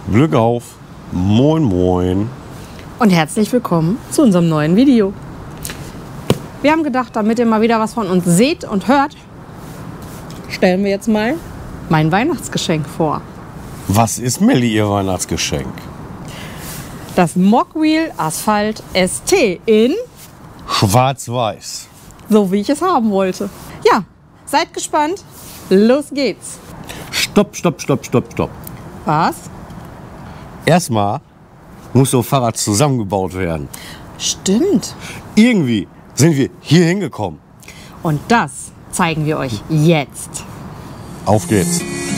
Glück auf. Moin, moin. Und herzlich willkommen zu unserem neuen Video. Wir haben gedacht, damit ihr mal wieder was von uns seht und hört, stellen wir jetzt mal mein Weihnachtsgeschenk vor. Was ist Melli ihr Weihnachtsgeschenk? Das Mogwheel Asphalt ST in Schwarz-Weiß. so, wie ich es haben wollte. Ja, seid gespannt. Los geht's. Stopp. Was? Erstmal muss so ein Fahrrad zusammengebaut werden. Stimmt. Irgendwie sind wir hier hingekommen. Und das zeigen wir euch jetzt. Auf geht's.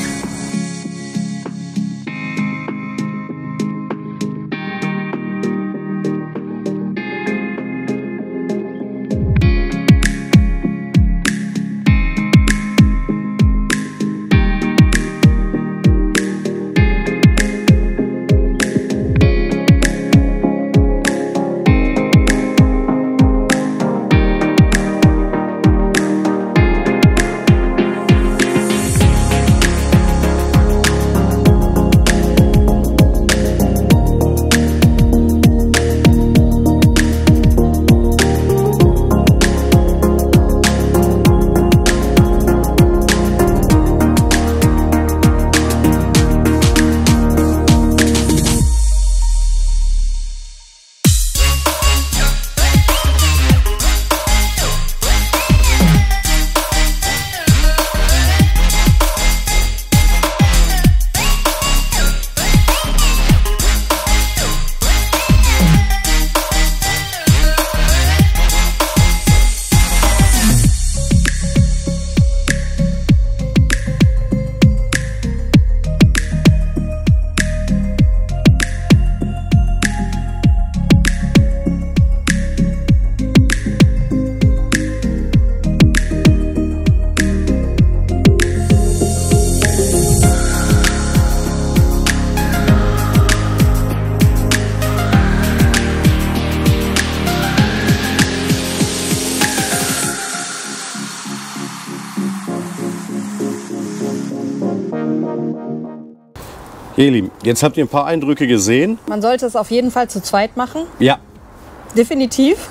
Ihr Lieben, jetzt habt ihr ein paar Eindrücke gesehen. Man sollte es auf jeden Fall zu zweit machen. Ja. Definitiv.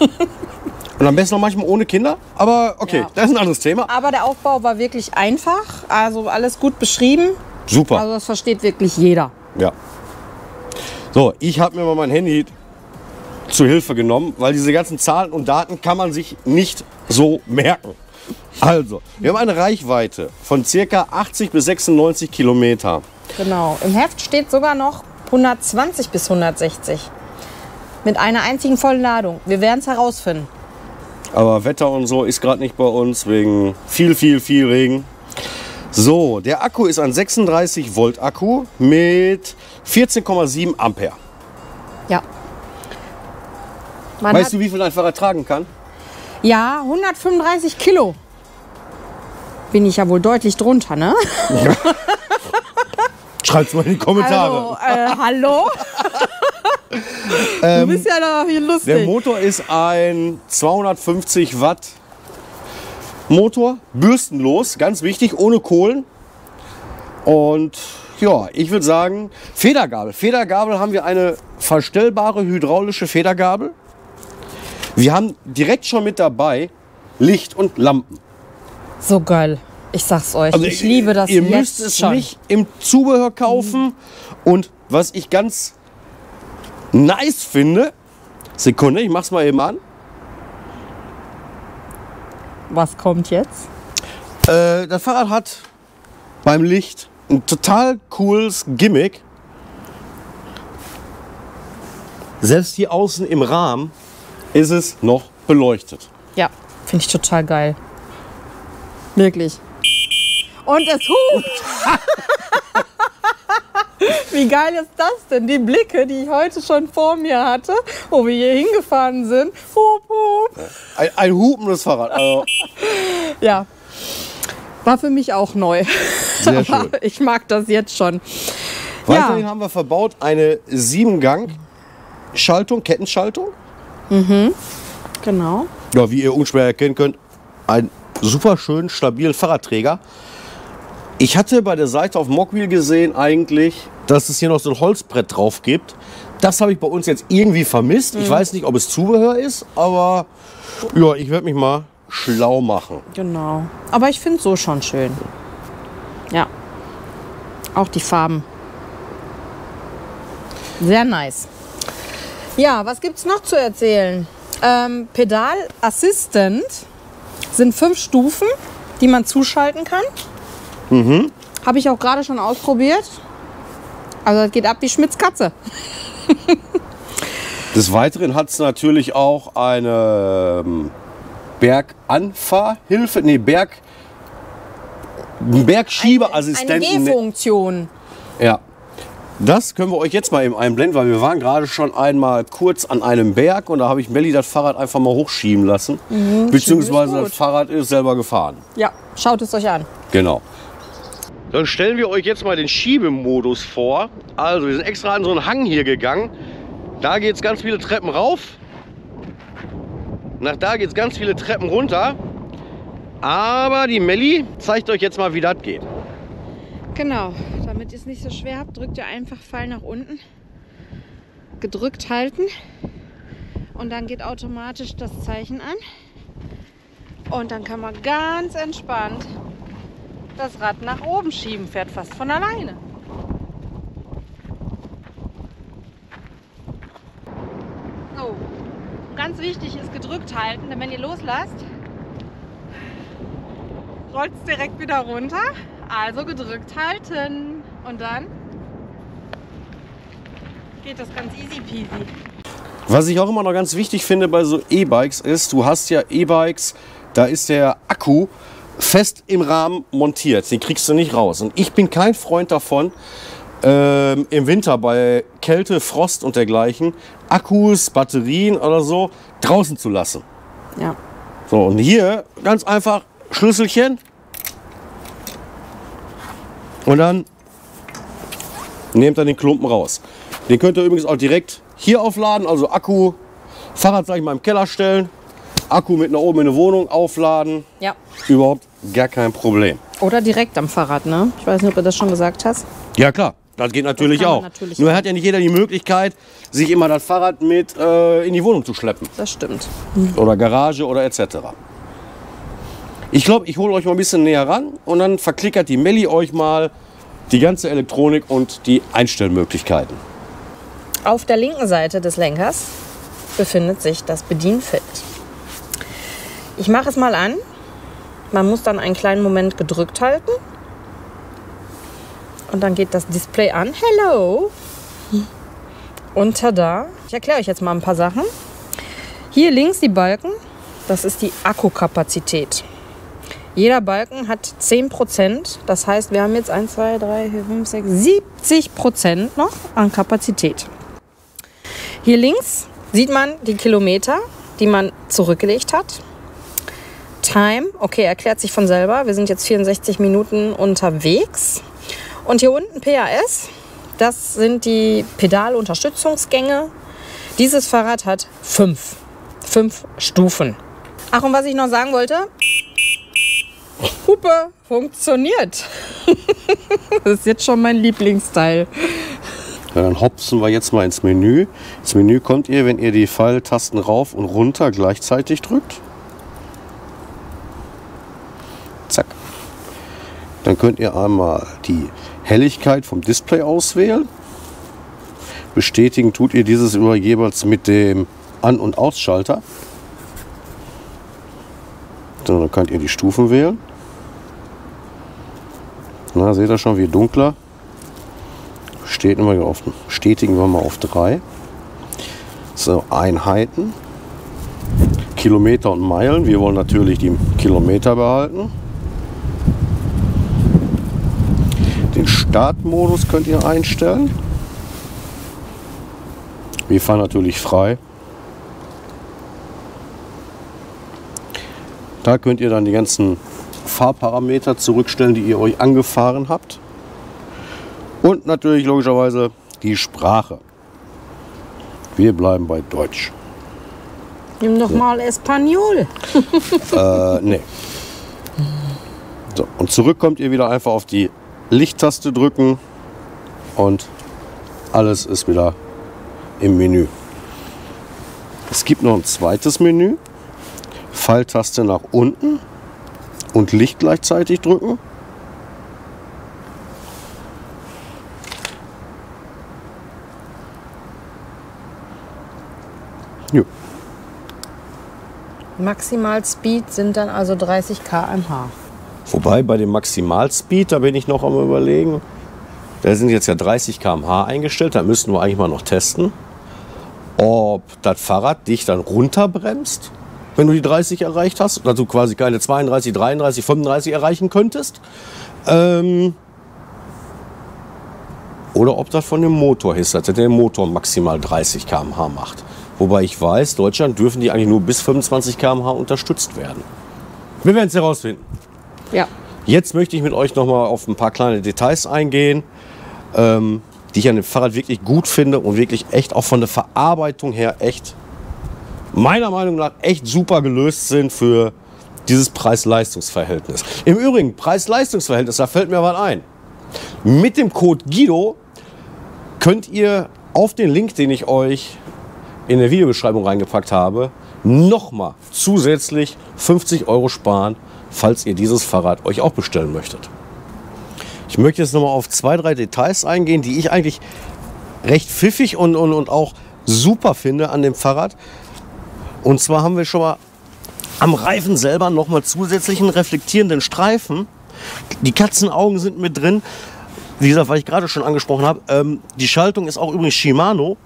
Und am besten noch manchmal ohne Kinder. Aber okay, Ja. das ist ein anderes Thema. Aber der Aufbau war wirklich einfach. Also alles gut beschrieben. Super. Also das versteht wirklich jeder. Ja. So, ich habe mir mal mein Handy zu Hilfe genommen, weil diese ganzen Zahlen und Daten kann man sich nicht so merken. Also, wir haben eine Reichweite von ca. 80 bis 96 Kilometer. Genau. Im Heft steht sogar noch 120 bis 160. Mit einer einzigen vollen Ladung. Wir werden es herausfinden. Aber Wetter und so ist gerade nicht bei uns, wegen viel Regen. So, der Akku ist ein 36 Volt Akku mit 14,7 Ampere. Ja. Man Weißt hat, du, wie viel ein Fahrrad tragen kann? ja, 135 Kilo. Bin ich ja wohl deutlich drunter, ne? Schreibt's mal in die Kommentare. Also, hallo? Du bist ja da hier lustig. Der Motor ist ein 250 Watt Motor, bürstenlos, ganz wichtig, ohne Kohlen. Und ja, ich würde sagen, Federgabel. Federgabel haben wir eine verstellbare hydraulische Federgabel. Wir haben direkt schon mit dabei Licht und Lampen. So geil. Ich sag's euch. Also ich liebe das Ihr jetzt müsst es schon. nicht im Zubehör kaufen. Und was ich ganz nice finde, Sekunde, ich mach's mal eben an. Was kommt jetzt? Das Fahrrad hat beim Licht ein total cooles Gimmick. Selbst hier außen im Rahmen ist es noch beleuchtet. Ja, finde ich total geil. Wirklich. Und es hupt. Wie geil ist das denn? Die Blicke, die ich heute schon vor mir hatte, wo wir hier hingefahren sind. Hup, hup. Ein hupendes Fahrrad. Also, Ja, war für mich auch neu. sehr schön. Ich mag das jetzt schon. Weiterhin haben wir verbaut eine 7-Gang-Schaltung, Kettenschaltung. Genau. Ja, wie ihr unschwer erkennen könnt, ein super schön stabilen Fahrradträger. Ich hatte bei der Seite auf Mogwheel gesehen eigentlich dass es hier noch so ein Holzbrett drauf gibt. Das habe ich bei uns jetzt irgendwie vermisst. Ich weiß nicht, ob es Zubehör ist, aber ja, ich werde mich mal schlau machen. Genau. Aber ich finde es so schon schön. Ja. Auch die Farben. Sehr nice. Ja, was gibt es noch zu erzählen? Pedal Assistant sind 5 Stufen, die man zuschalten kann. Habe ich auch gerade schon ausprobiert. Also das geht ab wie Schmitz Katze. Des Weiteren hat es natürlich auch eine Berganfahrhilfe, nee, Bergschiebeassistenten. Eine G-Funktion. Ja. Das können wir euch jetzt mal eben einblenden, weil wir waren gerade schon einmal kurz an einem Berg und da habe ich Melli das Fahrrad einfach mal hochschieben lassen. Beziehungsweise das Fahrrad ist selber gefahren. Ja, schaut es euch an. Genau. Dann stellen wir euch jetzt mal den Schiebemodus vor. Also wir sind extra an so einen Hang hier gegangen. Da geht es ganz viele Treppen rauf. Nach da geht es ganz viele Treppen runter. Aber die Melli zeigt euch jetzt mal, wie das geht. Genau, damit ihr es nicht so schwer habt, drückt ihr einfach Pfeil nach unten. Gedrückt halten. Und dann geht automatisch das Zeichen an. Und dann kann man ganz entspannt das Rad nach oben schieben, fährt fast von alleine. So, ganz wichtig ist gedrückt halten, denn wenn ihr loslasst, rollt es direkt wieder runter. Also gedrückt halten und dann geht das ganz easy peasy. Was ich auch immer noch ganz wichtig finde bei so E-Bikes ist, du hast ja E-Bikes, da ist der Akku fest im Rahmen montiert. Den kriegst du nicht raus. Und ich bin kein Freund davon, im Winter bei Kälte, Frost und dergleichen Akkus, Batterien oder so draußen zu lassen. Ja. So, und hier ganz einfach Schlüsselchen. Und dann nehmt ihr den Klumpen raus. Den könnt ihr übrigens auch direkt hier aufladen, also Akku, Fahrrad sag ich mal im Keller stellen, Akku mit nach oben in eine Wohnung aufladen. Ja. Überhaupt gar kein Problem. Oder direkt am Fahrrad, ne? Ich weiß nicht, ob du das schon gesagt hast. Ja klar, das geht natürlich Das kann auch. man natürlich Nur auch. hat ja nicht jeder die Möglichkeit, sich immer das Fahrrad mit in die Wohnung zu schleppen. Das stimmt. Oder Garage oder etc. Ich glaube, ich hole euch mal ein bisschen näher ran und dann verklickert die Melli euch mal die ganze Elektronik und die Einstellmöglichkeiten. Auf der linken Seite des Lenkers befindet sich das Bedienfeld. Ich mache es mal an. Man muss dann einen kleinen Moment gedrückt halten. Und dann geht das Display an. Hello! Und tada! Ich erkläre euch jetzt mal ein paar Sachen. Hier links die Balken. Das ist die Akkukapazität. Jeder Balken hat 10%. Das heißt, wir haben jetzt 1, 2, 3, 4, 5, 6, 70% noch an Kapazität. Hier links sieht man die Kilometer, die man zurückgelegt hat. Time, okay, erklärt sich von selber. Wir sind jetzt 64 Minuten unterwegs. Und hier unten PAS, das sind die Pedalunterstützungsgänge. Dieses Fahrrad hat 5 Stufen. Ach, und was ich noch sagen wollte, Hupe funktioniert. Das ist jetzt schon mein Lieblingsteil. Ja, dann hopsen wir jetzt mal ins Menü. Ins Menü kommt ihr, wenn ihr die Pfeiltasten rauf und runter gleichzeitig drückt. Zack. Dann könnt ihr einmal die Helligkeit vom Display auswählen. Bestätigen tut ihr dieses über jeweils mit dem An- und Ausschalter. So, dann könnt ihr die Stufen wählen. Na, seht ihr schon, wie dunkler. Stetigen wir mal auf 3. So, Einheiten. Kilometer und Meilen. Wir wollen natürlich die Kilometer behalten. Den Startmodus könnt ihr einstellen. Wir fahren natürlich frei. Da könnt ihr dann die ganzen Fahrparameter zurückstellen, die ihr euch angefahren habt. Und natürlich logischerweise die Sprache. Wir bleiben bei Deutsch. Nimm doch mal Espanol. Nee. So, und zurück kommt ihr wieder einfach auf die Lichttaste drücken. und alles ist wieder im Menü. Es gibt noch ein zweites Menü. Pfeiltaste nach unten und Licht gleichzeitig drücken. Jo. Maximal-Speed sind dann also 30 km/h. Wobei bei dem Maximalspeed, da bin ich noch am Überlegen, da sind jetzt ja 30 km/h eingestellt, da müssten wir eigentlich mal noch testen, ob das Fahrrad dich dann runterbremst, wenn du die 30 erreicht hast, dass du quasi keine 32, 33, 35 erreichen könntest. Oder ob das von dem Motor ist, dass der Motor maximal 30 km/h macht. Wobei ich weiß, Deutschland dürfen die eigentlich nur bis 25 km/h unterstützt werden. Wir werden es herausfinden. Ja. Jetzt möchte ich mit euch noch mal auf ein paar kleine Details eingehen, die ich an dem Fahrrad wirklich gut finde und wirklich echt auch von der Verarbeitung her echt, meiner Meinung nach, echt super gelöst sind für dieses Preis-Leistungs-Verhältnis. Im Übrigen, Preis-Leistungs-Verhältnis, da fällt mir was ein. Mit dem Code Guido könnt ihr auf den Link, den ich euch in der Videobeschreibung reingepackt habe, nochmal zusätzlich 50 € sparen, falls ihr dieses Fahrrad euch auch bestellen möchtet. Ich möchte jetzt nochmal auf 2, 3 Details eingehen, die ich eigentlich recht pfiffig und auch super finde an dem Fahrrad. Und zwar haben wir schon mal am Reifen selber nochmal zusätzlichen reflektierenden Streifen. Die Katzenaugen sind mit drin. Wie gesagt, was ich gerade schon angesprochen habe, die Schaltung ist auch übrigens Shimano.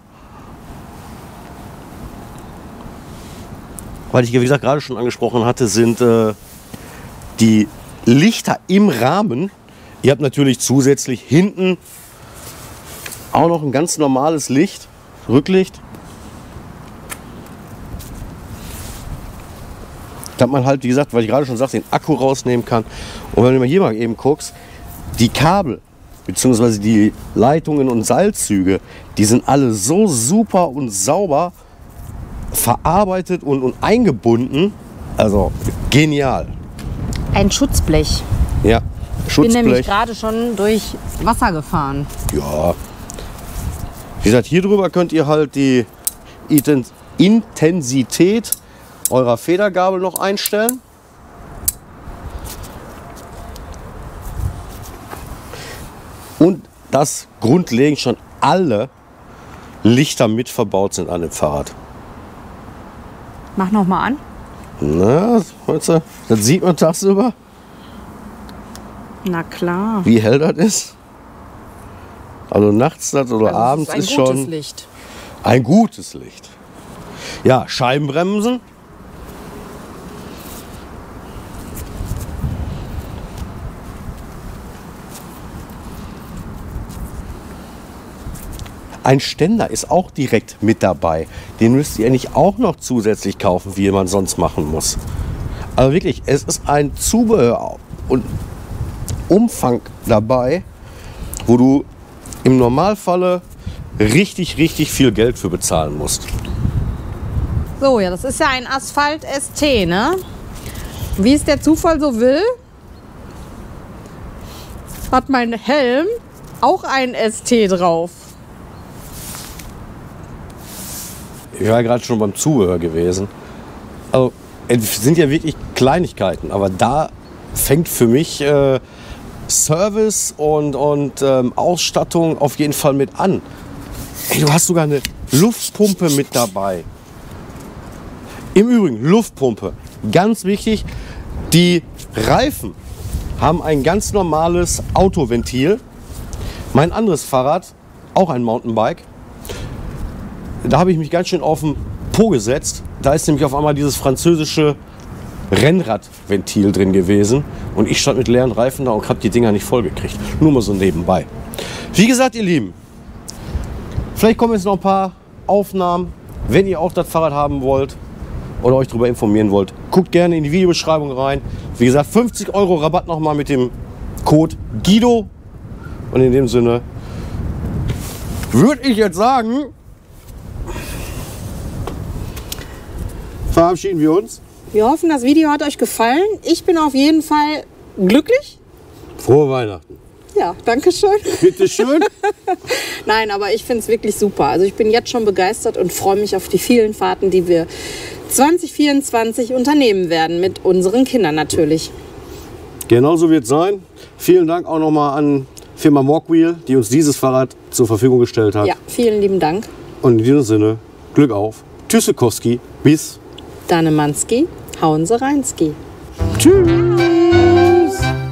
Weil ich, wie gesagt, gerade schon angesprochen hatte, sind die Lichter im Rahmen. Ihr habt natürlich zusätzlich hinten auch noch ein ganz normales Licht, Rücklicht. Dass man halt, wie gesagt, weil ich gerade schon sagte, den Akku rausnehmen kann. Und wenn du mal hier mal eben guckst, die Kabel bzw. die Leitungen und Seilzüge, die sind alle so super und sauber verarbeitet und eingebunden. Also genial. Ein Schutzblech. Ja, Ich bin nämlich Schutzblech. gerade schon durch Wasser gefahren. Ja. Wie gesagt, hier drüber könnt ihr halt die Intensität eurer Federgabel noch einstellen. Und dass grundlegend schon alle Lichter mit verbaut sind an dem Fahrrad. Mach noch mal an. Na, meinst du, das sieht man tagsüber, Na klar. wie hell das ist. Also nachts das oder Also abends es ist ein gutes schon Licht. ein gutes Licht. Ja, Scheibenbremsen. Ein Ständer ist auch direkt mit dabei. Den müsst ihr nicht auch noch zusätzlich kaufen, wie man sonst machen muss. Aber wirklich, es ist ein Zubehör und Umfang dabei, wo du im Normalfalle richtig viel Geld für bezahlen musst. So, ja, das ist ja ein Asphalt ST, ne? Wie es der Zufall so will, hat mein Helm auch ein ST drauf. Ich war gerade schon beim Zubehör gewesen. Also, es sind ja wirklich Kleinigkeiten, aber da fängt für mich Service und Ausstattung auf jeden Fall mit an. Ey, du hast sogar eine Luftpumpe mit dabei. Im Übrigen, Luftpumpe, ganz wichtig, die Reifen haben ein ganz normales Autoventil. Mein anderes Fahrrad, auch ein Mountainbike, da habe ich mich ganz schön auf den Po gesetzt. Da ist nämlich auf einmal dieses französische Rennradventil drin gewesen. Und ich stand mit leeren Reifen da und habe die Dinger nicht vollgekriegt. Nur mal so nebenbei. Wie gesagt, ihr Lieben, vielleicht kommen jetzt noch ein paar Aufnahmen. Wenn ihr auch das Fahrrad haben wollt oder euch darüber informieren wollt, guckt gerne in die Videobeschreibung rein. Wie gesagt, 50 € Rabatt nochmal mit dem Code Guido. Und in dem Sinne würde ich jetzt sagen, verabschieden wir uns. Wir hoffen, das Video hat euch gefallen. Ich bin auf jeden Fall glücklich. Frohe Weihnachten. Ja, danke schön. Bitte schön. Nein, aber ich finde es wirklich super. Also ich bin jetzt schon begeistert und freue mich auf die vielen Fahrten, die wir 2024 unternehmen werden. Mit unseren Kindern natürlich. Genau so wird es sein. Vielen Dank auch nochmal an Firma Mogwheel, die uns dieses Fahrrad zur Verfügung gestellt hat. Ja, vielen lieben Dank. Und in diesem Sinne, Glück auf. Tschüssikowski, bis Danemanski, Hauense Reinski. Tschüss.